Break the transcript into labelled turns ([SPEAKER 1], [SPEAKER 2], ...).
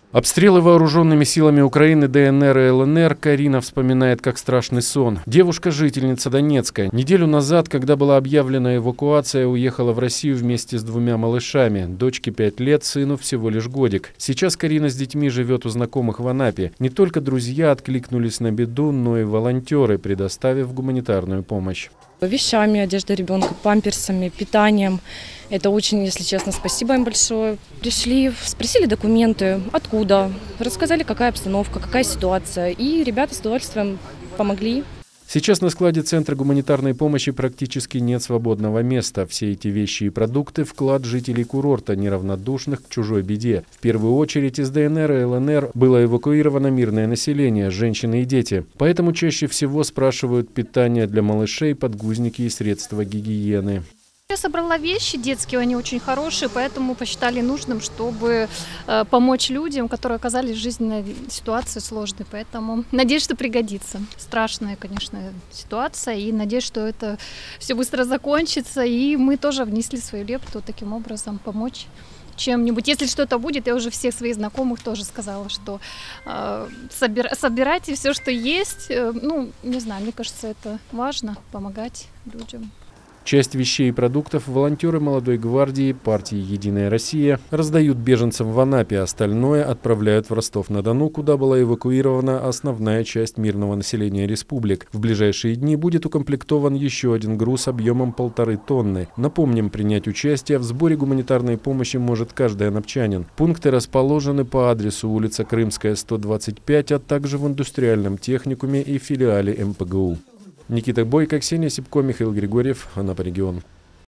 [SPEAKER 1] Обстрелы вооруженными силами Украины, ДНР и ЛНР Карина вспоминает как страшный сон. Девушка – жительница Донецка. Неделю назад, когда была объявлена эвакуация, уехала в Россию вместе с двумя малышами. Дочке 5 лет, сыну всего лишь годик. Сейчас Карина с детьми живет у знакомых в Анапе. Не только друзья откликнулись на беду, но и волонтеры, предоставив гуманитарную помощь.
[SPEAKER 2] Вещами, одеждой ребенка, памперсами, питанием. Это очень, если честно, спасибо им большое. Пришли, спросили документы, откуда, рассказали, какая обстановка, какая ситуация. И ребята с удовольствием помогли.
[SPEAKER 1] Сейчас на складе Центра гуманитарной помощи практически нет свободного места. Все эти вещи и продукты – вклад жителей курорта, неравнодушных к чужой беде. В первую очередь из ДНР и ЛНР было эвакуировано мирное население, женщины и дети. Поэтому чаще всего спрашивают питание для малышей, подгузники и средства гигиены.
[SPEAKER 3] Я собрала вещи детские, они очень хорошие, поэтому посчитали нужным, чтобы помочь людям, которые оказались в жизненной ситуации сложной. Поэтому надеюсь, что пригодится. Страшная, конечно, ситуация, и надеюсь, что это все быстро закончится, и мы тоже внесли свою лепту таким образом помочь чем-нибудь. Если что-то будет, я уже всех своих знакомых тоже сказала, что собирайте все, что есть. Ну, не знаю, мне кажется, это важно, помогать людям.
[SPEAKER 1] Часть вещей и продуктов волонтеры Молодой гвардии партии «Единая Россия» раздают беженцам в Анапе, остальное отправляют в Ростов-на-Дону, куда была эвакуирована основная часть мирного населения республик. В ближайшие дни будет укомплектован еще один груз объемом 1,5 тонны. Напомним, принять участие в сборе гуманитарной помощи может каждый анапчанин. Пункты расположены по адресу улица Крымская, 125, а также в индустриальном техникуме и филиале МПГУ. Никита Бойко, Ксения Сипко, Михаил Григорьев, Анапа регион.